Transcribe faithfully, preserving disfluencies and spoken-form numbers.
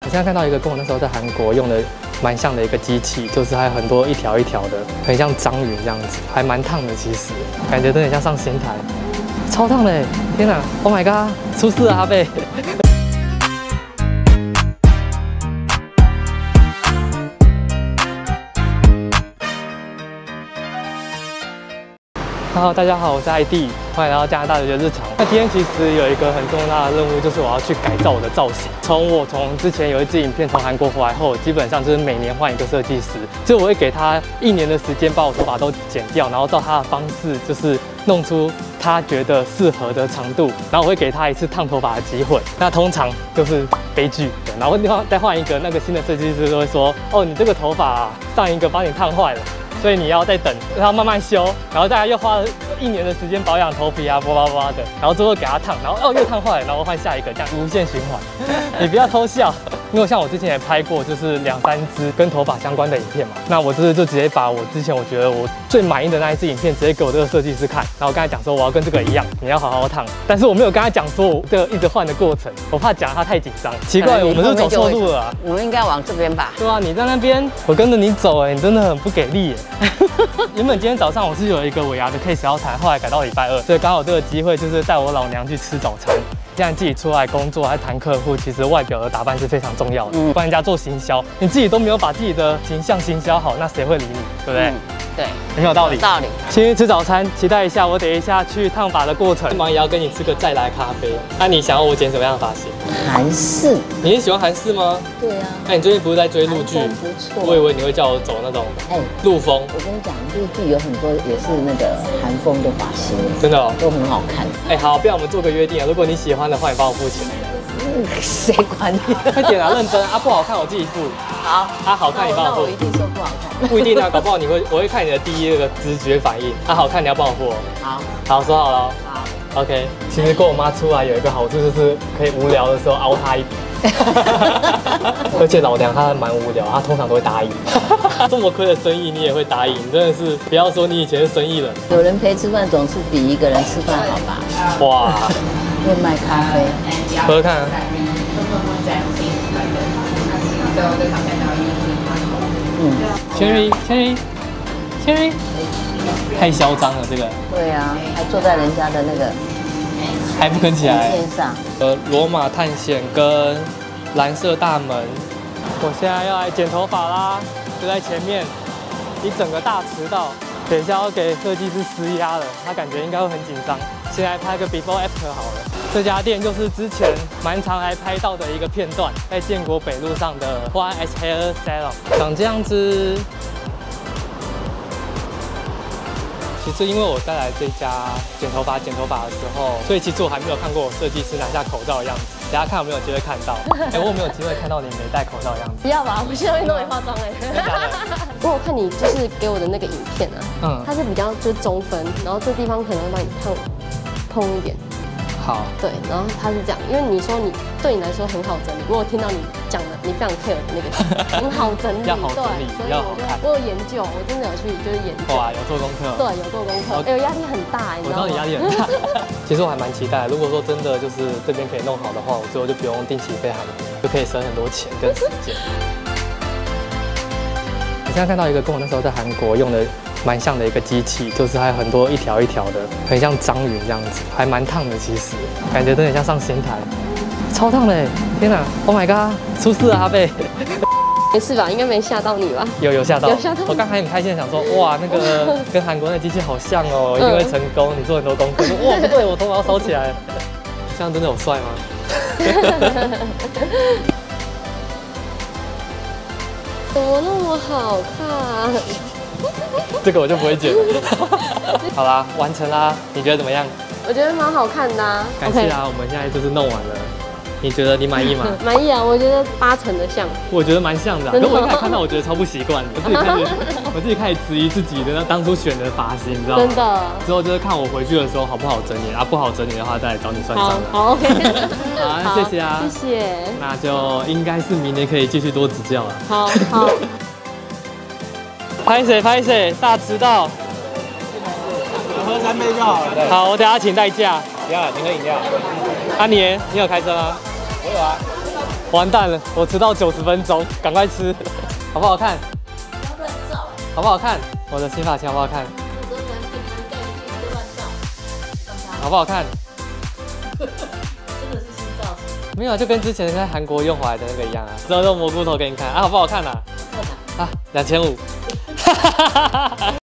我现在看到一个跟我那时候在韩国用的蛮像的一个机器，就是还有很多一条一条的，很像章鱼这样子，还蛮烫的。其实感觉真的很像上刑台，超烫的！天哪 ，Oh my god， 出事了阿贝！Hello， 大家好，我是艾弟，欢迎来到加拿大留学日常。那今天其实有一个很重大的任务，就是我要去改造我的造型。从我从之前有一支影片从韩国回来后，基本上就是每年换一个设计师，就我会给他一年的时间把我头发都剪掉，然后照他的方式就是弄出他觉得适合的长度，然后我会给他一次烫头发的机会。那通常就是悲剧，然后再换一个那个新的设计师就会说，哦，你这个头发啊，上一个帮你烫坏了。所以你要再等，然后慢慢修，然后大家又花了一年的时间保养头皮啊，巴拉巴拉的，然后最后给它烫，然后哦又烫坏了，然后换下一个，这样无限循环。你不要偷笑，因为像我之前也拍过，就是两三支跟头发相关的影片嘛。那我这次就直接把我之前我觉得我最满意的那一支影片，直接给我这个设计师看。然后我跟他讲说，我要跟这个一样，你要好好烫。但是我没有跟他讲说我这个一直换的过程，我怕讲他太紧张。奇怪，我们是走错路了啊。 我们应该往这边吧？ 对啊，你在那边，我跟着你走，哎，你真的很不给力耶。原本今天早上我是有一个尾牙的 case 要谈，后来改到礼拜二，所以刚好这个机会就是带我老娘去吃早餐。现在自己出来工作还谈客户，其实外表的打扮是非常重要的。嗯，帮人家做行销，你自己都没有把自己的形象行销好，那谁会理你？对不对？嗯，对，很有道理。有道理。先去吃早餐，期待一下我等一下去烫发的过程。忙也要跟你吃个再来咖啡。那你想要我剪什么样的发型？ 韩式。 你是喜欢韩式吗？对啊。那你最近不是在追陆剧？ 不错。 我以为你会叫我走那种哎陆风。 我跟你讲，陆剧有很多也是那个韩风的发型， 真的哦， 都很好看。 哎，好，不然我们做个约定啊，如果你喜欢的话，你帮我付钱。 嗯，谁管你？ 快点啊，认真啊！不好看我自己付。好，啊好看你帮我付。 那我一定说不好看。 不一定啊，搞不好你会，我会看你的第一个直觉反应。啊好看你要帮我付。好，好说好了。好 ，OK。其实跟我妈出来有一个好处就是可以无聊的时候凹她一笔。而且老娘她蛮无聊，她通常都会答应。这么亏的生意你也会答应，真的是不要说你以前是生意人。 有人陪吃饭总是比一个人吃饭好吧？哇，会卖咖啡， 喝喝看啊。嗯 ，Cherry Cherry Cherry， 太嚣张了这个。对啊， 还坐在人家的那个。 还不跟起来。 上呃，罗马探险跟蓝色大门，我现在要来剪头发啦，就在前面，一整个大迟到，等一下要给设计师施压了，他感觉应该会很紧张。先来拍个 before after 好了。这家店就是之前蛮常来拍到的一个片段，在建国北路上的 Y S Hair Salon， 长这样子。其实因为我在来这家剪头发剪头发的时候，所以其实我还没有看过我设计师拿下口罩的样子。等下看有没有机会看到。哎、欸，我有没有机会看到你没戴口罩的样子？ 不要吧，我现在运动也化妆哎。不过我看你就是给我的那个影片啊，嗯，它是比较就是中分，然后这地方可能会帮你烫蓬一点。好。对，然后它是这样，因为你说你对你来说很好整理，我有听到你讲的你非常 care 的那个很好整理， 要好整理， 所以要好看。 我有研究，我真的有去就是研究。 哇，有做功课。 对，有做功课。哎、欸，压力很大，你知道吗？ 我知道你压力很大。其实我还蛮期待，如果说真的就是这边可以弄好的话，我之后就不用定期飞韩国，就可以省很多钱跟时间。我现在看到一个跟我那时候在韩国用的蛮像的一个机器，就是还有很多一条一条的，很像章鱼这样子，还蛮烫的。其实感觉真的很像上刑台，超烫的！天哪 ，Oh my god， 出事了阿贝！ 没事吧？应该没吓到你吧？ 有有吓到， 有吓到。 我刚还很开心的想说，哇，那个跟韩国那机器好像哦，一定会成功。你做很多功课，哇，不对，我头发要烧起来了。这样真的有帅吗？ 怎么那么好看？ 这个我就不会剪了。好啦，完成啦，你觉得怎么样？ 我觉得蛮好看的啊。 感谢啊，我们现在就是弄完了。你觉得你满意吗？ 满意啊，我觉得八成的像。 我觉得蛮像的、啊，可是我一开始看到，我觉得超不习惯。我自己开始，我自己开始质疑自己的那当初选的发型，你知道吗？ 真的。之后就是看我回去的时候好不好整理啊，不好整理的话再来找你算账。 好 ，OK。 好，谢谢啊， 谢谢。 那就应该是明年可以继续多指教了。 好好。 拍谁拍谁，大迟到。 我喝三杯就好了。 好，我等下请代驾。 不要，请喝饮料。 阿年，你有开车吗？ 我有啊。 完蛋了，我迟到九十分钟，赶快吃，好不好看？ 不要乱照， 好不好看？我的新发型好不好看？ 我都喜欢平常戴一个乱照， 好不好看？ 真的是新造型。 没有，就跟之前在韩国用回来的那个一样啊。之后用蘑菇头给你看啊，好不好看啊？ 好看啊！ 啊，两千五。